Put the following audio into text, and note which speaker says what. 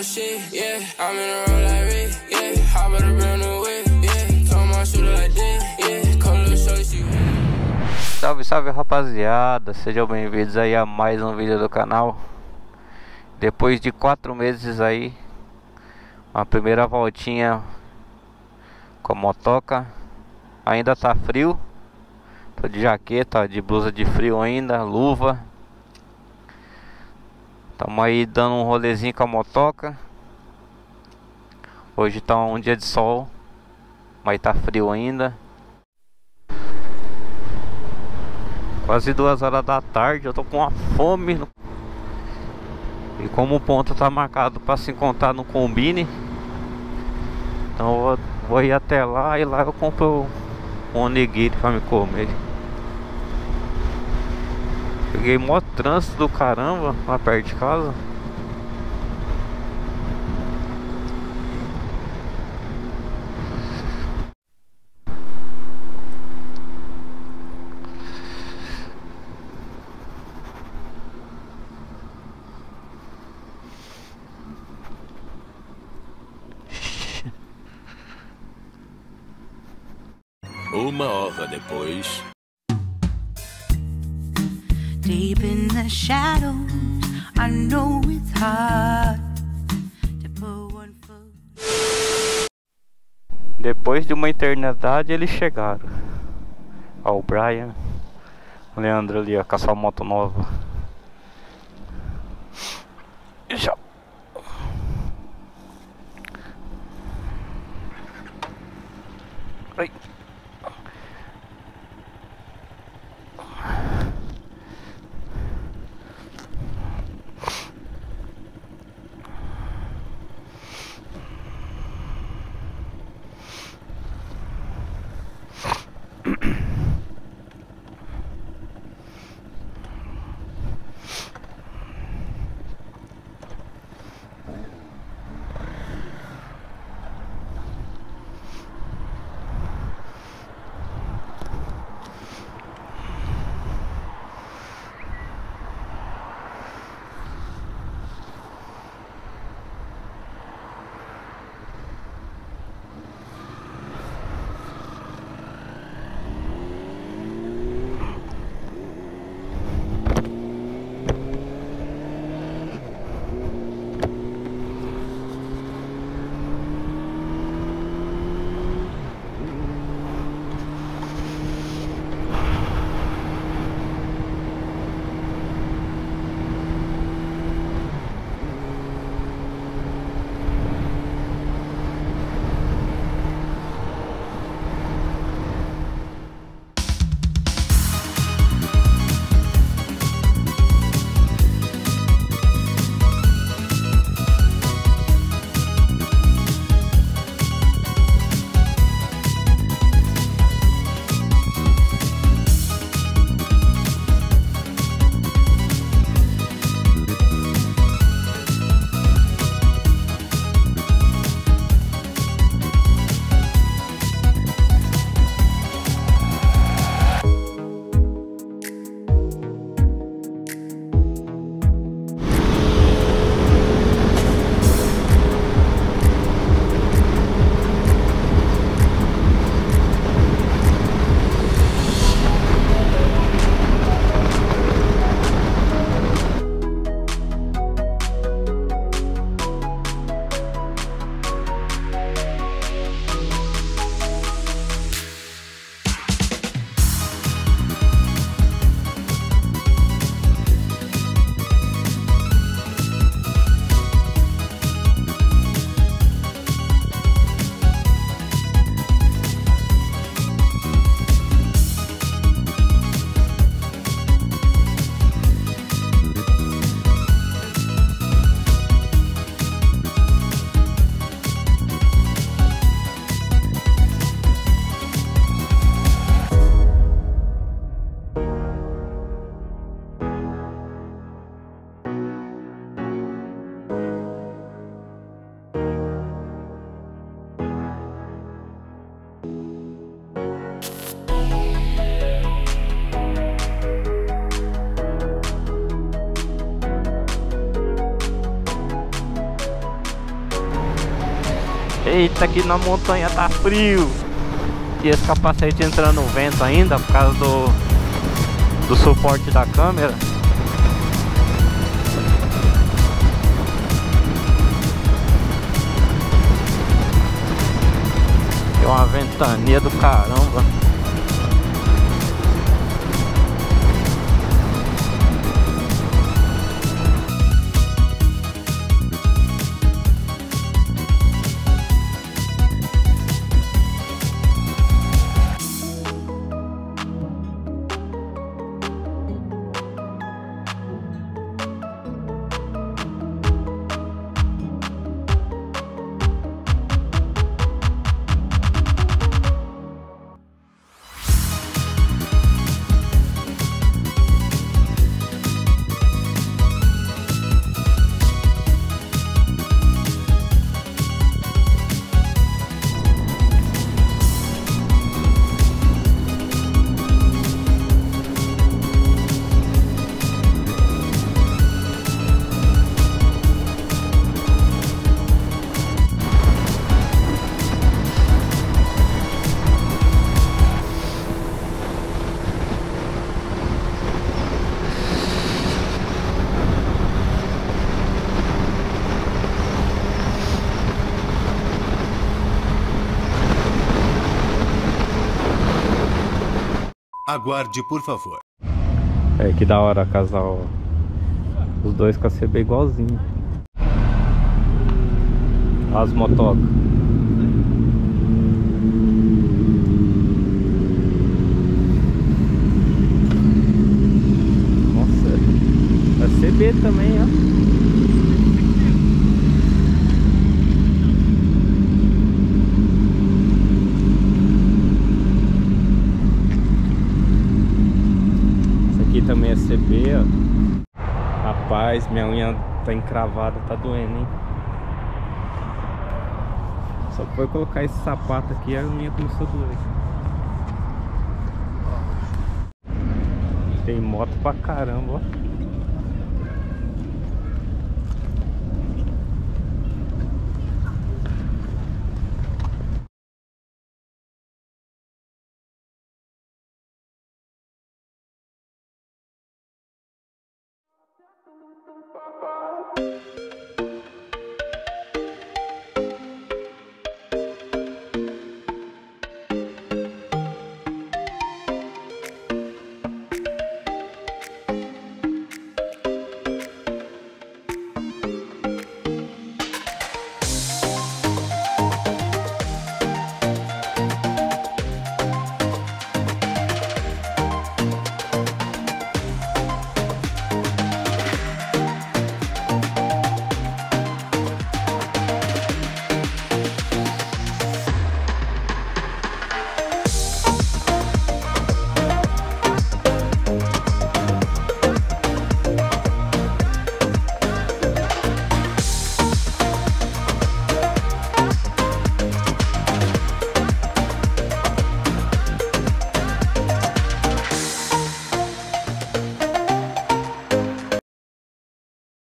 Speaker 1: shit, yeah. I'm in a roll like Rick, yeah. Hop on a brand new whip, yeah. Told my shooter like this, yeah. Color show she.
Speaker 2: Salve, salve rapaziada, sejam bem-vindos aí a mais um vídeo do canal. Depois de 4 meses aí, a primeira voltinha com a motoca. Ainda tá frio, tô de jaqueta, de blusa de frio ainda, luva. Tamo aí dando um rolezinho com a motoca. Hoje tá um dia de sol, mas tá frio ainda. Quase 2 horas da tarde, eu tô com uma fome. E como o ponto tá marcado para se encontrar no Combine, então eu vou ir até lá e lá eu compro um onigiri para me comer. Peguei mó trânsito do caramba lá perto de casa.
Speaker 3: Uma hora depois.
Speaker 4: Deep in the shadows, I know it's hard to put one foot.
Speaker 2: Depois de uma eternidade eles chegaram. Ó, o Brian, o Leandro ali, ó, com a sua moto nova. Já. Ai. Eita, aqui na montanha tá frio. E esse capacete entrando no vento ainda por causa do suporte da câmera. Tem uma ventania do caramba.
Speaker 5: Aguarde, por favor.
Speaker 2: É, que da hora, casal. Os dois com a CB igualzinho. As motocas. Nossa, a CB também, ó. Aqui também é CB, ó. Rapaz, minha unha tá encravada, tá doendo, hein? Só foi colocar esse sapato aqui, a unha começou a doer. Tem moto pra caramba, ó.